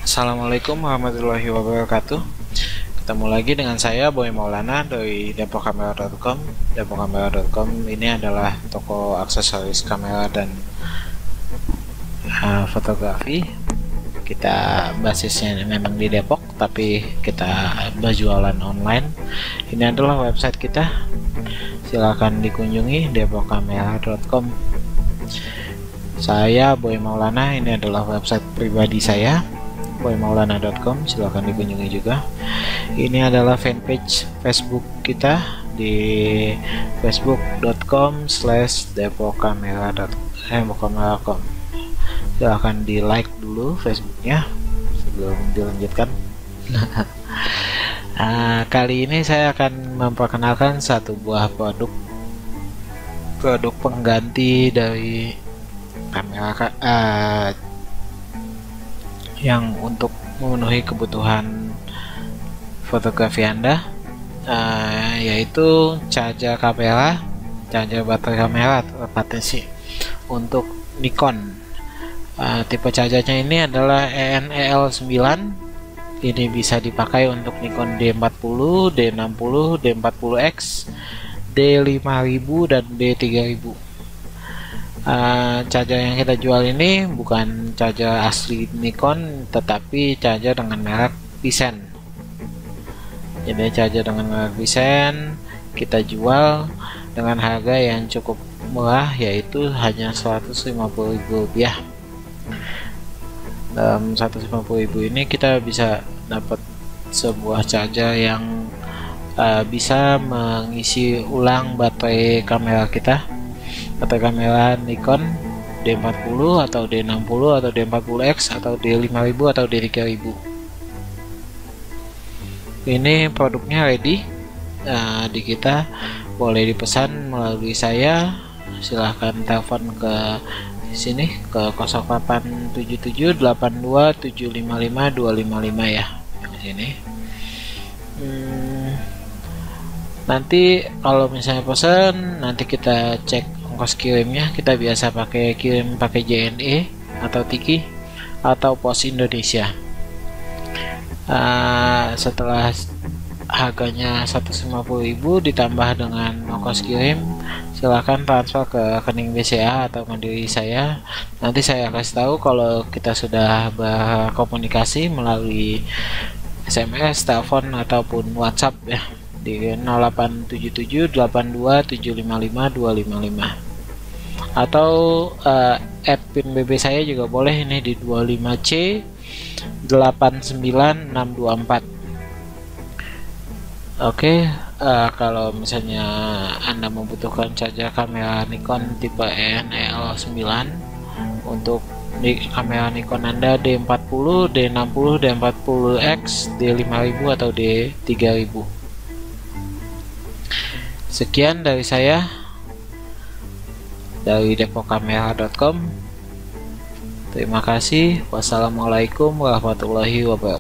Assalamualaikum warahmatullahi wabarakatuh. Ketemu lagi dengan saya Boy Maulana dari depokkamera.com. Depokkamera.com ini adalah toko aksesoris kamera dan fotografi. Kita basisnya memang di Depok, tapi kita berjualan online. Ini adalah website kita. Silakan dikunjungi depokkamera.com. Saya Boy Maulana, ini adalah website pribadi saya, boymaulana.com. Silahkan dikunjungi juga. Ini adalah fanpage Facebook kita di facebook.com/depokkamera.com. Silahkan di like dulu Facebooknya sebelum dilanjutkan. Kali ini saya akan memperkenalkan satu buah produk pengganti dari kamera yang untuk memenuhi kebutuhan fotografi Anda, yaitu charger baterai kamera tepatnya sih untuk Nikon. Tipe chargernya ini adalah ENEL9. Ini bisa dipakai untuk Nikon D40, D60, D40X, D5000 dan D3000. Charger yang kita jual ini bukan charger asli Nikon, tetapi charger dengan merek Bisen. Jadi charger dengan merek Bisen kita jual dengan harga yang cukup murah, yaitu hanya Rp150.000. Dalam Rp150.000 ini kita bisa dapat sebuah charger yang bisa mengisi ulang baterai kamera kita, baterai kamera Nikon D40 atau D60 atau D40X atau D5000 atau D3000. Ini produknya ready di kita, boleh dipesan melalui saya. Silahkan telepon ke sini ke 087782755255 ya, di sini. Nanti kalau misalnya pesan, nanti kita cek ongkos kirimnya. Kita biasa kirim pakai JNE atau Tiki atau Pos Indonesia. Setelah harganya Rp150.000 ditambah dengan ongkos kirim, silahkan transfer ke rekening BCA atau Mandiri saya. Nanti saya kasih tahu kalau kita sudah berkomunikasi melalui SMS, telepon ataupun WhatsApp ya, di 087782755255 atau pin BB saya juga boleh, ini di 25C89624. Oke, kalau misalnya Anda membutuhkan charger kamera Nikon tipe ENEL9 untuk kamera Nikon Anda D40, D60, D40X, D5000 atau D3000. Sekian dari saya dari depokkamera.com. Terima kasih. Wassalamualaikum warahmatullahi wabarakatuh.